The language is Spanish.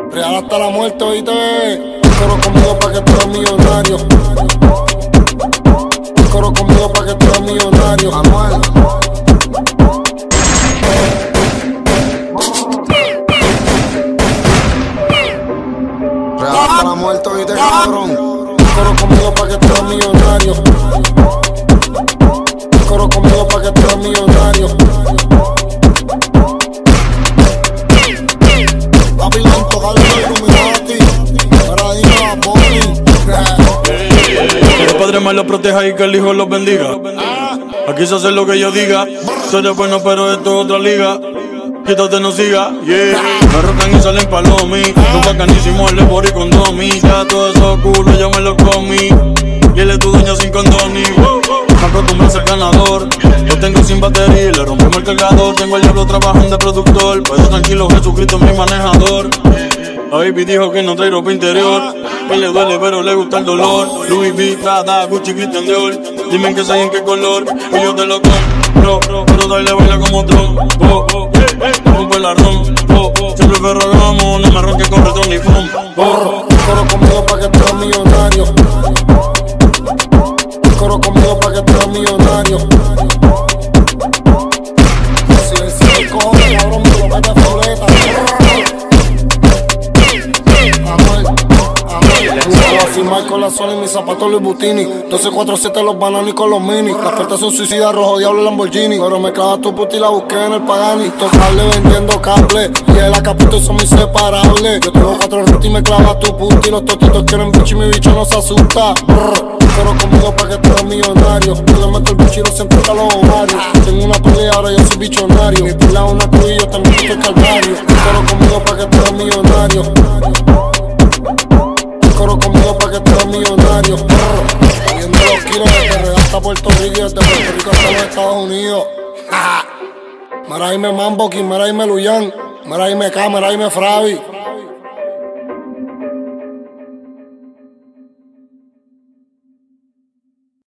Real hasta la muerte, oíste. Coro conmigo pa' que tú eres millonario. Coro conmigo pa' que tú eres millonario. Anuel. Real hasta la muerte, oíste, cabrón. Coro conmigo pa' que tú eres millonario. Coro conmigo pa' que tú eres millonario. Papi lento, dale Illuminati. Ahora dime a Bonnie. Que el Padre me los proteja y que el Hijo los bendiga. Aquí se hace lo que yo diga. Tú eres bueno pero esto es otra liga. Quítate, no siga, yeah. Me rocan y salen palomi. Un bacanísimo el Lebori con Domi. Ya todo eso culo yo me lo comí. Y él es tu dueño sin condoni. Me acostumbro a ser ganador. Lo tengo sin batería y le rompemos el cargador. Tengo el diablo trabajando de productor. Pero tranquilo, Jesucristo es mi manejador. La baby dijo que no trae ropa interior. Que le duele pero le gusta el dolor. Louis V, Prada, Gucci, Christian Dior. Dime que sé en qué color y yo te lo compro. Pero dale baila como Tron. Rompo el arrón. Siempre ferragamo, no me ronque con retón ni fum. Coro conmigo pa' que tú eres millonario. Coro conmigo pa' que tú eres millonario. Si el cojones, cabrón, me lo mete floreta. Firmar con la Sony, mis zapatos Louis Butini. 1247 los bananos y con los mini. Las puertas son suicidas, rojo diablo Lamborghini. Pero me clava tu puta y la busqué en el Pagani. Tocable vendiendo cable y el acapito son inseparables. Yo tengo 4 retos y me clava tu puta. Y los totitos quieren bicho y mi bicho no se asusta. Coro conmigo pa' que tú eres millonario. Yo le meto el bicho y lo siento a los ovarios. Tengo una pelea, ahora yo soy bichonario. Mi pila es una cruz y yo también estoy calvario. Coro conmigo pa' que tú eres millonario. Coro conmigo pa' que tú eres millonario. Viendo los kilos desde Real hasta Puerto Rico y desde Puerto Rico hasta los Estados Unidos. Mira ahí me Mambo, mira ahí me Luyan, mira ahí me K, mira ahí me Fravi.